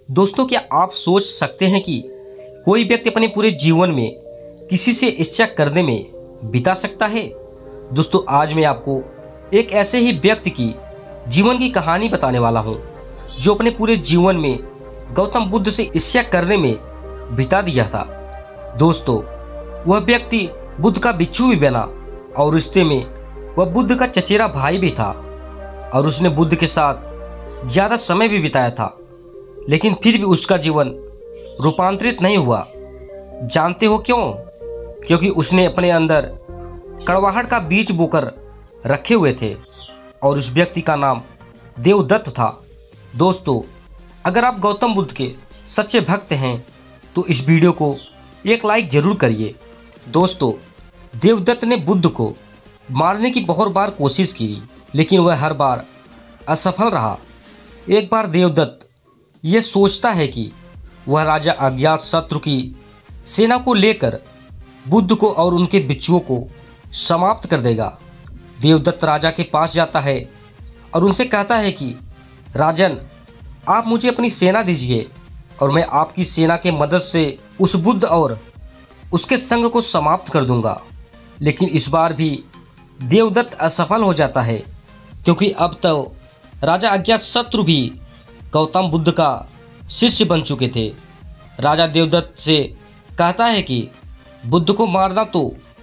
दोस्तों, क्या आप सोच सकते हैं कि कोई व्यक्ति अपने पूरे जीवन में किसी से ईर्ष्या करने में बिता सकता है? दोस्तों, आज मैं आपको एक ऐसे ही व्यक्ति की जीवन की कहानी बताने वाला हूं जो अपने पूरे जीवन में गौतम बुद्ध से ईर्ष्या करने में बिता दिया था। दोस्तों, वह व्यक्ति बुद्ध का बिच्छू भी बना और रिश्ते में वह बुद्ध का चचेरा भाई भी था और उसने बुद्ध के साथ ज़्यादा समय भी बिताया था, लेकिन फिर भी उसका जीवन रूपांतरित नहीं हुआ। जानते हो क्यों? क्योंकि उसने अपने अंदर कड़वाहट का बीज बोकर रखे हुए थे और उस व्यक्ति का नाम देवदत्त था। दोस्तों, अगर आप गौतम बुद्ध के सच्चे भक्त हैं तो इस वीडियो को एक लाइक जरूर करिए। दोस्तों, देवदत्त ने बुद्ध को मारने की बहुत बार कोशिश की, लेकिन वह हर बार असफल रहा। एक बार देवदत्त यह सोचता है कि वह राजा अजातशत्रु की सेना को लेकर बुद्ध को और उनके बिच्छुओं को समाप्त कर देगा। देवदत्त राजा के पास जाता है और उनसे कहता है कि राजन, आप मुझे अपनी सेना दीजिए और मैं आपकी सेना के मदद से उस बुद्ध और उसके संग को समाप्त कर दूंगा। लेकिन इस बार भी देवदत्त असफल हो जाता है, क्योंकि अब तो राजा अजातशत्रु भी गौतम बुद्ध का शिष्य बन चुके थे। राजा देवदत्त से कहता है कि बुद्ध को मारना तो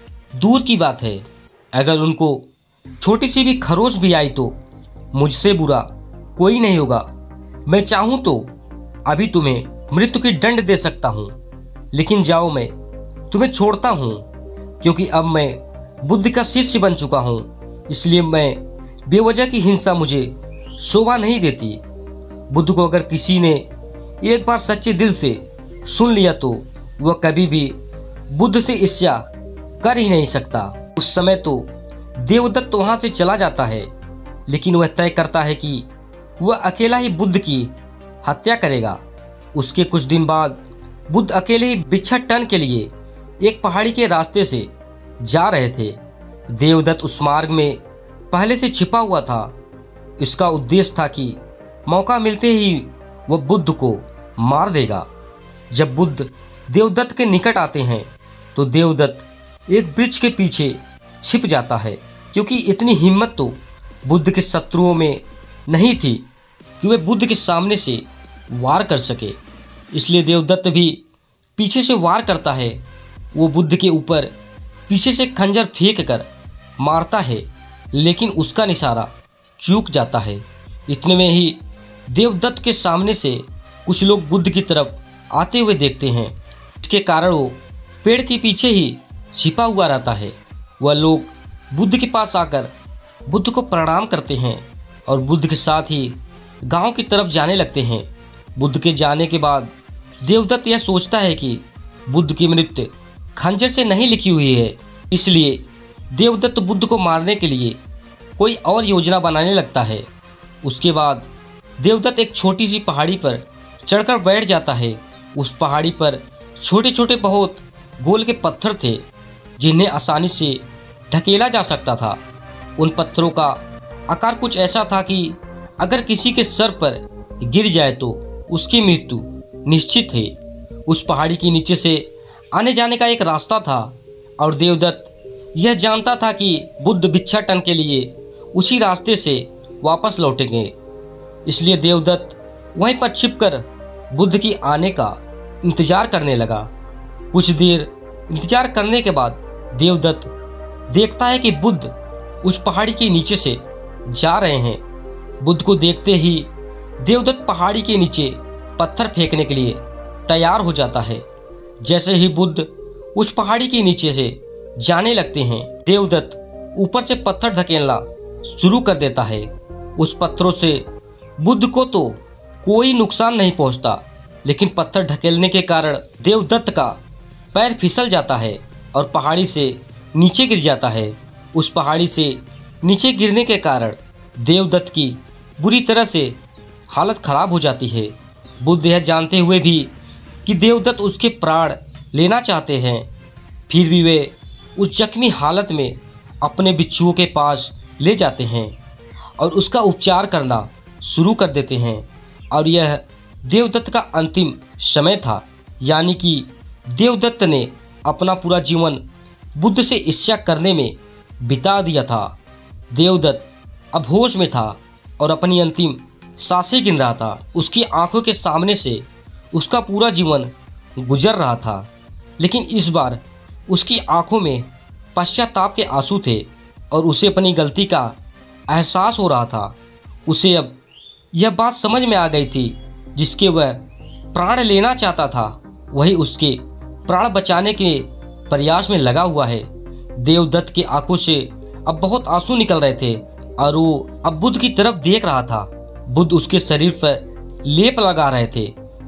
दूर की बात है, अगर उनको छोटी सी भी खरोच भी आई तो मुझसे बुरा कोई नहीं होगा। मैं चाहूँ तो अभी तुम्हें मृत्यु की दंड दे सकता हूँ, लेकिन जाओ, मैं तुम्हें छोड़ता हूँ, क्योंकि अब मैं बुद्ध का शिष्य बन चुका हूँ। इसलिए मैं बेवजह की हिंसा मुझे शोभा नहीं देती। बुद्ध को अगर किसी ने एक बार सच्चे दिल से सुन लिया तो वह कभी भी बुद्ध से ईर्ष्या कर ही नहीं सकता। उस समय तो देवदत्त वहां से चला जाता है, लेकिन वह तय करता है कि वह अकेला ही बुद्ध की हत्या करेगा। उसके कुछ दिन बाद बुद्ध अकेले ही भिक्षाटन के लिए एक पहाड़ी के रास्ते से जा रहे थे। देवदत्त उस मार्ग में पहले से छिपा हुआ था। इसका उद्देश्य था कि मौका मिलते ही वह बुद्ध को मार देगा। जब बुद्ध देवदत्त के निकट आते हैं तो देवदत्त एक वृक्ष के पीछे छिप जाता है, क्योंकि इतनी हिम्मत तो बुद्ध के शत्रुओं में नहीं थी कि वे बुद्ध के सामने से वार कर सके। इसलिए देवदत्त भी पीछे से वार करता है। वो बुद्ध के ऊपर पीछे से खंजर फेंक कर मारता है, लेकिन उसका निशाना चूक जाता है। इतने में ही देवदत्त के सामने से कुछ लोग बुद्ध की तरफ आते हुए देखते हैं। इसके कारण वो पेड़ के पीछे ही छिपा हुआ रहता है। वह लोग बुद्ध के पास आकर बुद्ध को प्रणाम करते हैं और बुद्ध के साथ ही गांव की तरफ जाने लगते हैं। बुद्ध के जाने के बाद देवदत्त यह सोचता है कि बुद्ध की मृत्यु खंजर से नहीं लिखी हुई है, इसलिए देवदत्त बुद्ध को मारने के लिए कोई और योजना बनाने लगता है। उसके बाद देवदत्त एक छोटी सी पहाड़ी पर चढ़कर बैठ जाता है। उस पहाड़ी पर छोटे छोटे बहुत गोल के पत्थर थे, जिन्हें आसानी से ढकेला जा सकता था। उन पत्थरों का आकार कुछ ऐसा था कि अगर किसी के सर पर गिर जाए तो उसकी मृत्यु निश्चित है। उस पहाड़ी के नीचे से आने जाने का एक रास्ता था और देवदत्त यह जानता था कि बुद्ध भिक्षाटन के लिए उसी रास्ते से वापस लौटेंगे। इसलिए देवदत्त वहीं पर छिपकर बुद्ध की आने का इंतजार करने लगा। कुछ देर इंतजार करने के बाद देवदत्त देखता है कि बुद्ध उस पहाड़ी के नीचे से जा रहे हैं। बुद्ध को देखते ही देवदत्त पहाड़ी के नीचे पत्थर फेंकने के लिए तैयार हो जाता है। जैसे ही बुद्ध उस पहाड़ी के नीचे से जाने लगते हैं, देवदत्त ऊपर से पत्थर धकेलना शुरू कर देता है। उस पत्थरों से बुद्ध को तो कोई नुकसान नहीं पहुंचता, लेकिन पत्थर ढकेलने के कारण देवदत्त का पैर फिसल जाता है और पहाड़ी से नीचे गिर जाता है। उस पहाड़ी से नीचे गिरने के कारण देवदत्त की बुरी तरह से हालत खराब हो जाती है। बुद्ध यह जानते हुए भी कि देवदत्त उसके प्राण लेना चाहते हैं, फिर भी वे उस जख्मी हालत में अपने बिच्छुओं के पास ले जाते हैं और उसका उपचार करना शुरू कर देते हैं। और यह देवदत्त का अंतिम समय था, यानी कि देवदत्त ने अपना पूरा जीवन बुद्ध से इच्छा करने में बिता दिया था। देवदत्त अब होश में था और अपनी अंतिम सांसें गिन रहा था। उसकी आंखों के सामने से उसका पूरा जीवन गुजर रहा था, लेकिन इस बार उसकी आंखों में पश्चाताप के आंसू थे और उसे अपनी गलती का एहसास हो रहा था। उसे अब यह बात समझ में आ गई थी, जिसके वह प्राण लेना चाहता था वही उसके प्राण बचाने के प्रयास में लगा हुआ है। देवदत्त की आंखों से अब बहुत आंसू निकल रहे थे और वो अब बुद्ध की तरफ देख रहा था। बुद्ध उसके शरीर पर लेप लगा रहे थे।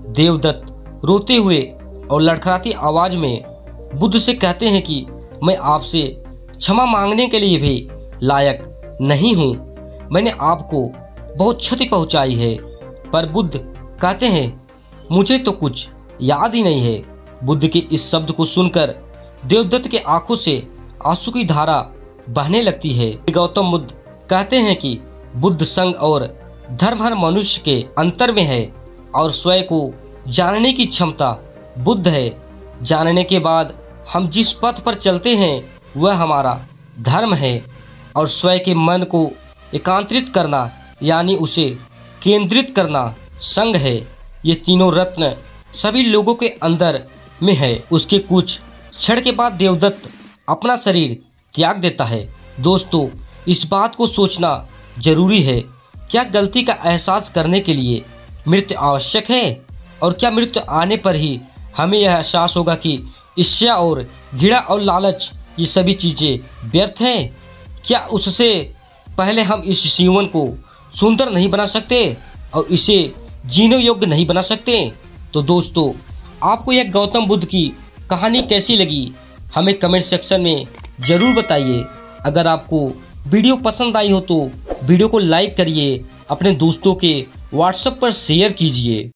देवदत्त रोते हुए और लड़खड़ाती आवाज में बुद्ध से कहते हैं कि मैं आपसे क्षमा मांगने के लिए भी लायक नहीं हूँ, मैंने आपको बहुत क्षति पहुंचाई है। पर बुद्ध कहते हैं मुझे तो कुछ याद ही नहीं है। बुद्ध के इस शब्द को सुनकर देवदत्त के आंखों से आंसू की धारा बहने लगती है। गौतम बुद्ध कहते हैं कि बुद्ध संघ और धर्म हर मनुष्य के अंतर में है और स्वयं को जानने की क्षमता बुद्ध है। जानने के बाद हम जिस पथ पर चलते हैं वह हमारा धर्म है और स्वयं के मन को एकांतरित करना यानी उसे केंद्रित करना संघ है। ये तीनों रत्न सभी लोगों के अंदर में है। उसके कुछ क्षण के बाद देवदत्त अपना शरीर त्याग देता है। दोस्तों, इस बात को सोचना जरूरी है, क्या गलती का एहसास करने के लिए मृत्यु आवश्यक है? और क्या मृत्यु आने पर ही हमें यह एहसास होगा कि ईर्ष्या और घृणा और लालच ये सभी चीज़ें व्यर्थ हैं? क्या उससे पहले हम इस जीवन को सुंदर नहीं बना सकते और इसे जीने योग्य नहीं बना सकते? तो दोस्तों, आपको यह गौतम बुद्ध की कहानी कैसी लगी हमें कमेंट सेक्शन में ज़रूर बताइए। अगर आपको वीडियो पसंद आई हो तो वीडियो को लाइक करिए, अपने दोस्तों के व्हाट्सएप पर शेयर कीजिए।